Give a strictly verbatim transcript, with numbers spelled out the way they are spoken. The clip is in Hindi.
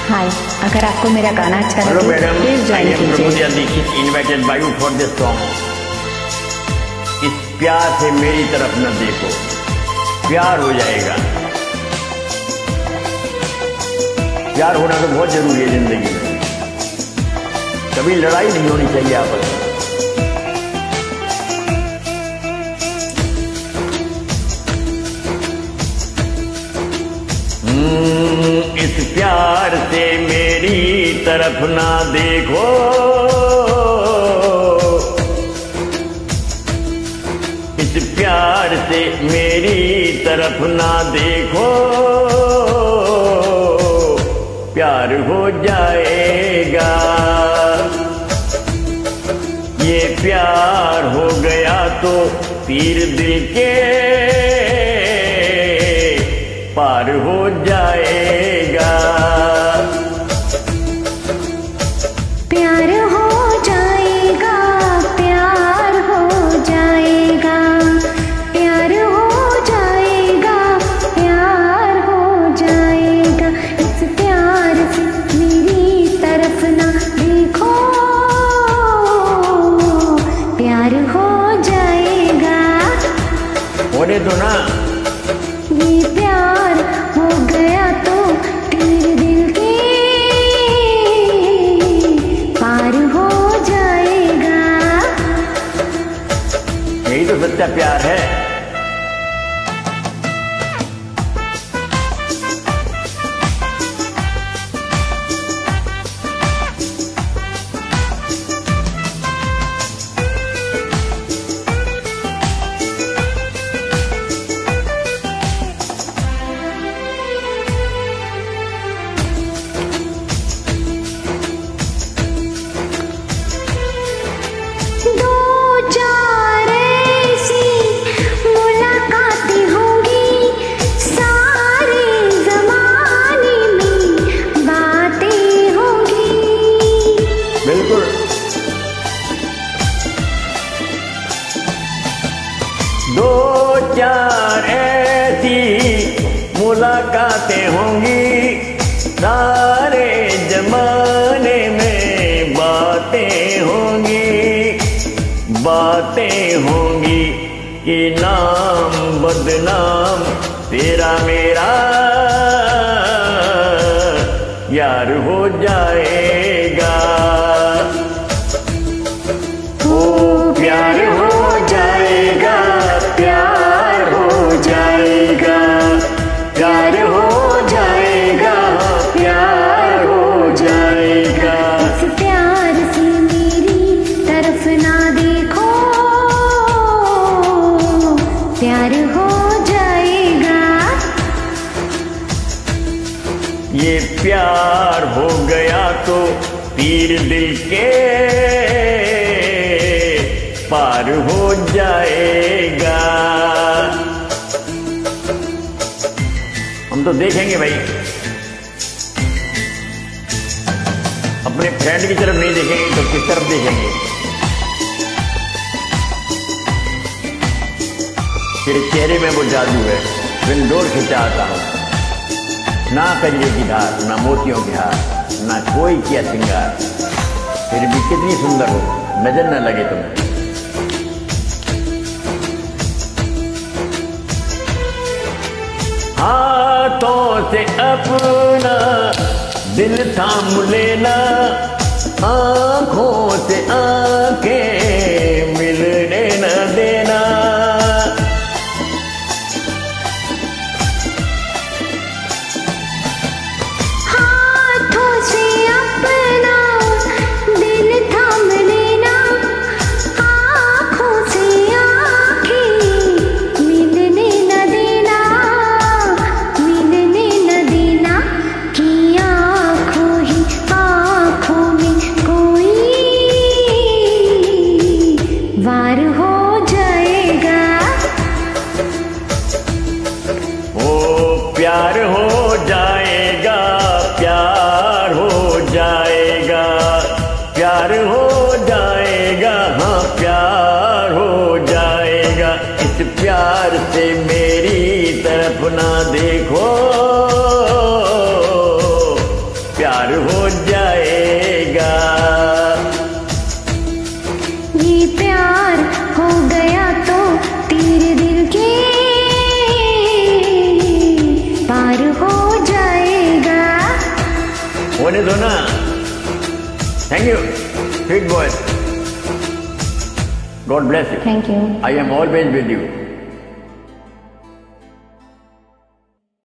हाय, अगर आपको मेरा गाना अच्छा हेलो लगे मैडम, प्लीज ज्वाइन कीजिए। Dikshit invited by you for this song. इस प्यार से मेरी तरफ न देखो, प्यार हो जाएगा। प्यार होना तो बहुत जरूरी है जिंदगी में, कभी लड़ाई नहीं होनी चाहिए आपस में। इस प्यार से मेरी तरफ ना देखो, इस प्यार से मेरी तरफ ना देखो, प्यार हो जाएगा। ये प्यार हो गया तो तीर दिल के पार हो जाएगा। प्यार हो जाएगा, प्यार हो जाएगा, प्यार हो जाएगा, प्यार हो जाएगा। इस प्यार से मेरी तरफ ना देखो, प्यार हो जाएगा। होने दो ना। ये प्यार हो गया तो तीर दिल के पार हो जाएगा। यही तो सच्चा प्यार है। दो चार ऐसी मुलाकातें होंगी, सारे जमाने में बातें होंगी, बातें होंगी कि नाम बदनाम तेरा मेरा यार हो जाएगा। ओ प्यार हो जाएगा, प्यार हो जाएगा, प्यार हो जाएगा, प्यार हो जाएगा। इस प्यार से मेरी तरफ ना देखो, प्यार हो जाएगा। ये प्यार हो गया तो तीर दिल के पार हो जाएगा। हम तो देखेंगे भाई, अपने फ्रेंड की तरफ नहीं देखेंगे तो किस तरफ देखेंगे? तेरे चेहरे में वो जादू है, विंडोर खिंचाता हूं, ना कजरे की धार, ना मोतियों के हार, ना कोई किया श्रृंगार, फिर भी कितनी सुंदर हो, नजर न लगे तुम्हें। हाथों से अपना दिल थाम लेना, आंखों से आंखें मिलने न देना। प्यार हो गया तो तेरे दिल के पार हो जाएगा। होने दो ना। Thank you sweet boy. God bless you. Thank you. I am always with you.